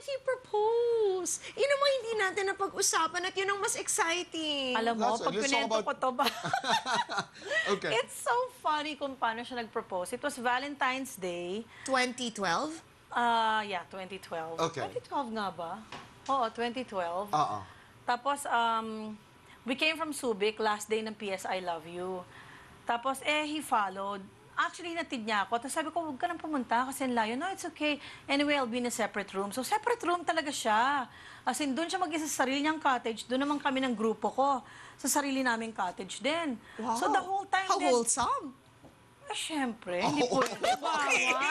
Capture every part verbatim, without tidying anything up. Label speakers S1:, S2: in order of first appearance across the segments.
S1: did he propose? Yun ang mga hindi natin napag-usapan at yun ang mas exciting.
S2: Alam mo,
S3: That's-
S2: pag
S3: let's talk
S2: pinento
S3: about-
S2: ko to ba?
S3: Okay.
S2: It's so funny kung paano siya nag-propose. It was Valentine's Day.
S1: twenty twelve?
S2: Ah, yeah, twenty twelve.
S3: Okay.
S2: twenty twelve nga ba? Oo, twenty twelve.
S3: Oo.
S2: Tapos, um, we came from Subic, last day ng P S I Love You. Tapos, eh, he followed. Actually, hinatid niya ako. Tapos sabi ko, huwag ka nang pumunta kasi ang layo. No, it's okay. Anyway, I'll be in a separate room. So, separate room talaga siya. As in, doon siya mag-isa sa sarili niyang cottage. Doon naman kami ng grupo ko. Sa sarili naming cottage din.
S1: Wow.
S2: So, the whole time
S1: How
S2: din...
S1: wholesome.
S2: Eh, syempre, hindi po yun. Bawal.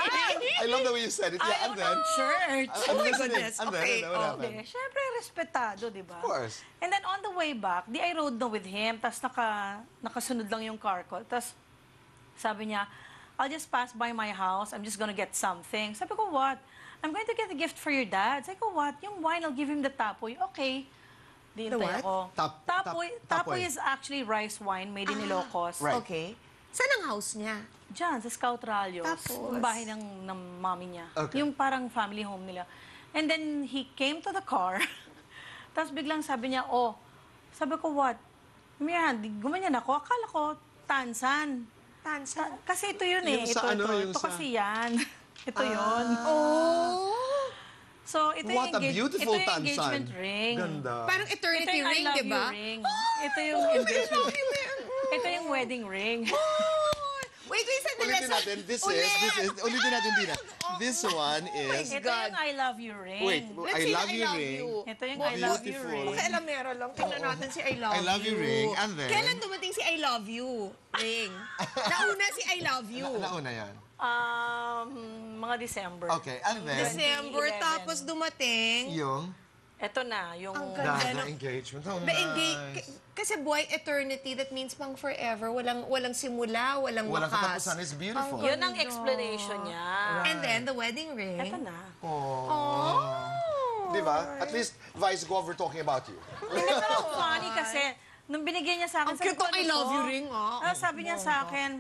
S3: I love the way you said it. Yeah, and
S2: Ayaw
S3: then...
S2: ng church.
S3: I'm
S1: Oh my
S3: listening.
S1: goodness.
S3: And then,
S1: Okay,
S3: and then what
S1: oh.
S3: happened?
S2: Hindi, syempre, respetado, di ba?
S3: Of course.
S2: And then, on the way back, di I rode na with him. Tapos, naka, nakasunod lang yung car ko. Tapos, sabi niya, I'll just pass by my house. I'm just gonna get something. Sabi ko, what? I'm going to get a gift for your dad. Sabi ko, what? Yung wine, I'll give him the tapoy. Okay. Di
S1: The
S2: hintay
S1: what?
S2: ako.
S3: Tap-
S2: tapoy,
S3: tap-
S2: tapoy
S3: tapoy.
S2: is actually rice wine made in Ilocos.
S3: Right.
S1: Okay. Saan ang house niya?
S2: Diyan, sa Scout Rallios.
S1: Tapos?
S2: Yung bahay ng, ng mami niya.
S3: Okay.
S2: Yung parang family home nila. And then, he came to the car. Tapos biglang sabi niya, oh, sabi ko, what? Mira, gumanyan ako. Akala ko, tansan.
S1: Tansa.
S2: Kasi ito yun eh.
S3: Yung
S2: Ito,
S3: sa ano,
S2: ito.
S3: yung
S2: Ito
S3: sa-
S2: kasi yan. Ito yun.
S1: Oh!
S2: So, ito
S3: What
S2: yung,
S3: a
S2: engage-
S3: beautiful
S2: ito yung
S3: tansan.
S2: engagement ring.
S3: Ganda.
S1: Parang
S2: Ito
S1: eternity
S2: yung I
S1: ring,
S2: love
S1: di ba?
S2: you ring. Ito yung engagement ring. Ito yung wedding ring.
S1: Wait, wait, sandali.
S3: Ulitin natin. This is,
S1: Ulit.
S3: this is, ulitin natin, Dina.
S1: Oh,
S3: This one is...
S2: Ito yung I love you ring.
S3: Wait,
S1: Let's
S3: I
S1: see,
S3: love you ring.
S2: Ito yung I love you
S3: Beautiful.
S2: ring.
S1: Pakialamero lang. Tingnan natin si I love you.
S3: I love you ring, and then-
S1: Kailan dumating si I love you ring? Nauna si I love you.
S3: Na, nauna yan.
S2: Um, mga December.
S3: Okay, and then...
S1: December,
S2: twenty eleven.
S1: tapos dumating.
S3: Yung...
S2: Ito na, yung...
S1: Ang
S3: The,
S1: ganda.
S3: the engagement. Oh,
S1: Ba, engage,
S3: nice.
S1: k- kasi boy, eternity, that means pang forever. Walang walang simula, walang
S3: Walang
S1: wakas.
S3: katapusan. It's beautiful.
S2: Yun ang explanation niya.
S1: And then, the wedding ring.
S2: Ito na.
S3: Oh. Di ba? At least, Vice Gov, we're talking about you.
S2: Hindi pero funny kasi, nung binigay niya sa akin,
S1: Ang cute
S2: ko,
S1: ng I
S2: ano
S1: love
S2: to?
S1: you ring, ah.
S2: Ah, sabi niya sa akin,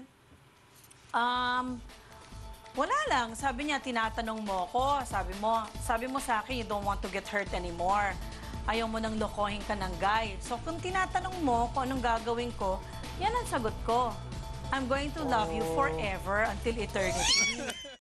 S2: um, wala lang. Sabi niya, tinatanong mo ko. Sabi mo, sabi mo sa akin, you don't want to get hurt anymore. Ayaw mo nang lokohin ka ng guy. So, kung tinatanong mo kung anong gagawin ko, yan ang sagot ko. I'm going to love you forever until eternity.